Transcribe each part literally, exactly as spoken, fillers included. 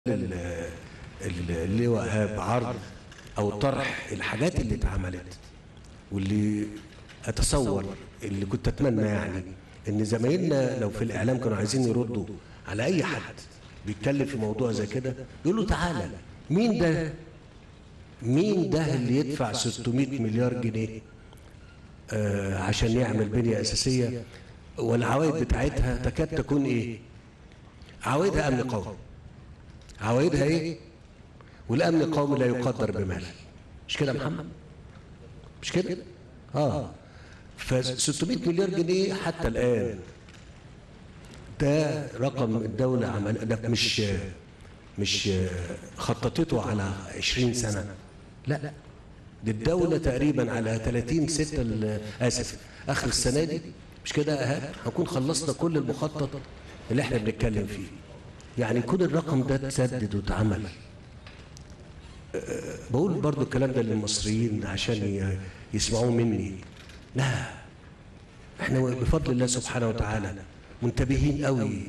اللي هو بعرض او طرح الحاجات اللي اتعملت، واللي اتصور اللي كنت اتمنى يعني ان زمايلنا لو في الاعلام كانوا عايزين يردوا على اي حد بيتكلم في موضوع زي كده، يقولوا تعالى مين ده مين ده اللي يدفع ستمائة مليار جنيه آه عشان يعمل بنية اساسية والعوائد بتاعتها تكاد تكون ايه؟ عوائدها امن قومي. عوائدها ايه؟ والامن القومي لا يقدر بمال. مش كده يا محمد؟ مش كده؟ اه ف ستمائة مليار جنيه حتى الان ده رقم الدوله عمل، ده مش مش خططته على عشرين سنه، لا دي الدوله تقريبا على ثلاثين ستة اسف اخر السنه دي، مش كده اهاب هنكون خلصنا كل المخطط اللي احنا بنتكلم فيه. يعني يكون الرقم ده اتسدد واتعمل. أه بقول برضو الكلام ده للمصريين عشان يسمعوه مني. لا احنا بفضل الله سبحانه وتعالى منتبهين قوي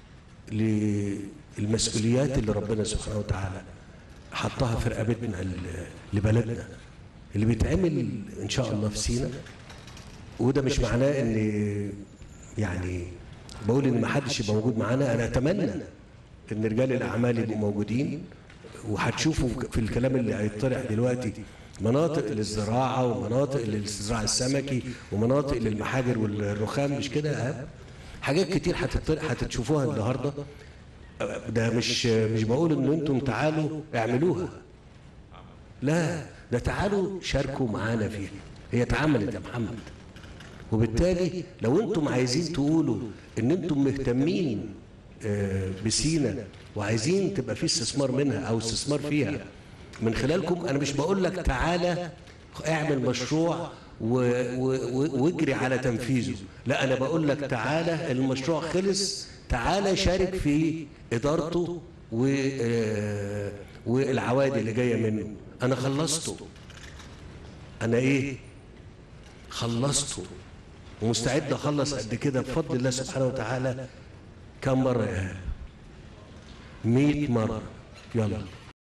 للمسؤوليات اللي ربنا سبحانه وتعالى حطها في رقبتنا لبلدنا اللي بيتعمل ان شاء الله في سينا. وده مش معناه ان يعني بقول ان ما حدش يبقى موجود معانا، انا اتمنى ان رجال الاعمال يبقوا موجودين. وهتشوفوا في الكلام اللي هيطرح دلوقتي مناطق للزراعه ومناطق للزراعه السمكي ومناطق للمحاجر والرخام، مش كده؟ حاجات كتير هتطرح هتشوفوها النهارده. ده مش مش بقول ان انتم تعالوا اعملوها، لا ده تعالوا شاركوا معانا فيها. هي اتعملت يا محمد، وبالتالي لو انتم عايزين تقولوا ان انتم مهتمين بسينا وعايزين تبقى في استثمار منها او استثمار فيها من خلالكم، انا مش بقول لك تعالى اعمل مشروع واجري على تنفيذه، لا انا بقول لك تعالى المشروع خلص، تعالى شارك في ادارته والعوائد اللي جايه منه. انا خلصته، انا ايه خلصته ومستعد اخلص قد كده بفضل الله سبحانه وتعالى. كم مره يا مئة مره. يلا